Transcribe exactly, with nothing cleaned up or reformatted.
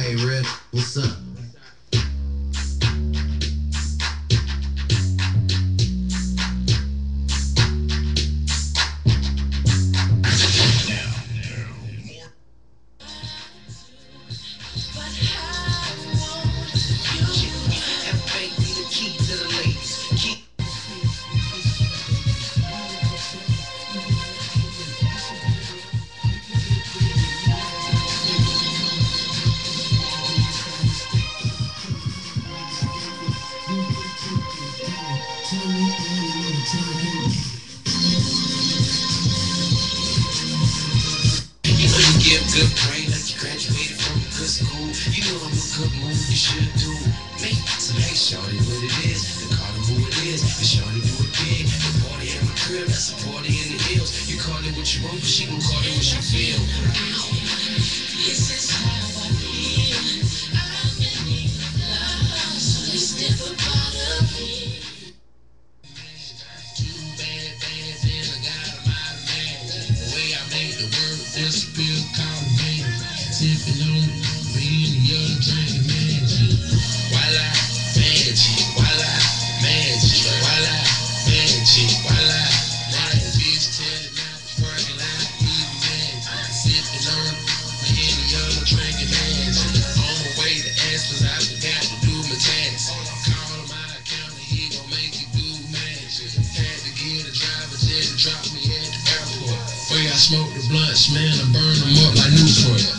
Hey, Red, what's up? Give good brain like you graduated from a good school. You know I'm a good move, you should do me. So hey, shorty, what it is, they call it who it is. And shorty do it big, the party at my crib, that's a party in the hills. You call it what you want, but she gon' call it what you feel. This is how I feel. I'm in love, so let's step up out of here. Two bad bands and I got them out of man. The way I made the word disappear. Sipping on it, being the other drinking magic. Voila, magic, voila, magic, voila, magic, voila. Now the bitch telling out the parking lot, eating magic. Sipping on it, being the other drinking magic. On my way to Aspen's, I forgot to do my tax. Call my accountant, he gon' make you do magic. Had to get a driver just to drop me at the airport. Way I smoke the blunts, man, I burn them up like Newport.